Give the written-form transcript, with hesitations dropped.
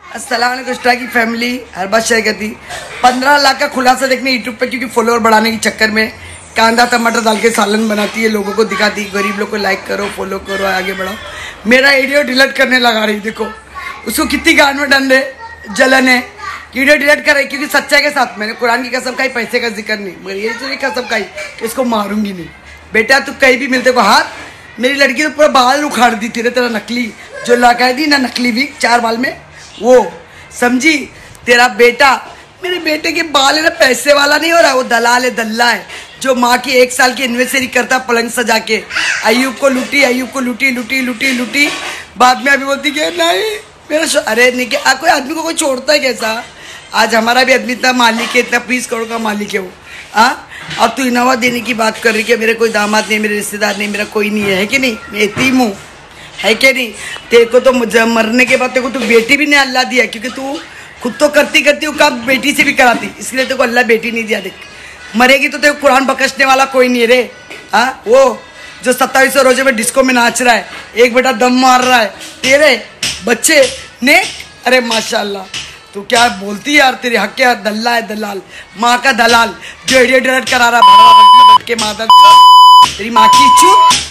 अस्सलाम वालेकुम की फैमिली हर बात शेयर करती 15 लाख का खुलासा देखने यूट्यूब पे, क्योंकि फॉलोअर बढ़ाने के चक्कर में कांदा टमाटर डाल के सालन बनाती है, लोगों को दिखाती है, गरीब लोग को लाइक करो फॉलो करो आगे बढ़ाओ। मेरा वीडियो डिलीट करने लगा रही, देखो उसको कितनी गान में डंडे जलन है, वीडियो डिलीट कर रही क्योंकि सच्चाई के साथ मैंने कुरान की कसम खाई, पैसे का जिक्र नहीं, मगर ये चीज़ कसम खाई इसको मारूंगी नहीं। बेटा तू कहीं भी मिलते को हाथ, मेरी लड़की तो पूरा बाल उखाड़ दी थी तेरा नकली जो लगाई दी ना, नकली भी 4 बाल में वो समझी तेरा बेटा। मेरे बेटे के बाल है ना पैसे वाला नहीं हो रहा, वो दलाल है, दल्ला है जो माँ की 1 साल की एनिवर्सरी करता पलंग सजा के। अयूब को लूटी, अयूब को लूटी लूटी लूटी लूटी, बाद में अभी बोलती कि नहीं मेरा अरे नहीं क्या कोई आदमी को कोई छोड़ता है कैसा। आज हमारा भी आदमी इतना मालिक है, इतना 20 करोड़ का मालिक है वो। और तू इनोवा देने की बात कर रही कि मेरे कोई दामाद नहीं, मेरे रिश्तेदार नहीं, मेरा कोई नहीं है कि नहीं, मैं यतीम हूँ है कि नहीं। तेरे को तो मरने के बाद तेरे को तो बेटी भी नहीं अल्लाह दिया, क्योंकि तू खुद तो करती करती हूँ काम बेटी से भी कराती, इसलिए तेरे को अल्लाह बेटी नहीं दिया। देख मरेगी तो तेरे को कुरान बकसने वाला कोई नहीं रे। वो जो 2700 रोजे में डिस्को में नाच रहा है, एक बेटा दम मार रहा है, तेरे बच्चे ने अरे माशाल्लाह तू क्या बोलती है यार, तेरे हक क्या दल्ला है, दलाल माँ का दलाल जो एडियो डिलीट करा रहा है के मादर तेरी माँ की चूत।